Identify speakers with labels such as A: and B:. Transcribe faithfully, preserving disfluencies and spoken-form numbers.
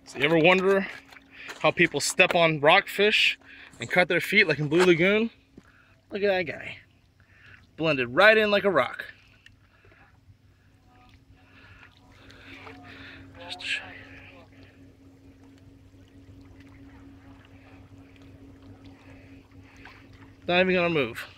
A: So you ever wonder how people step on rockfish and cut their feet like in Blue Lagoon? Look at that guy. Blended right in like a rock. Just to show you. Not even gonna move.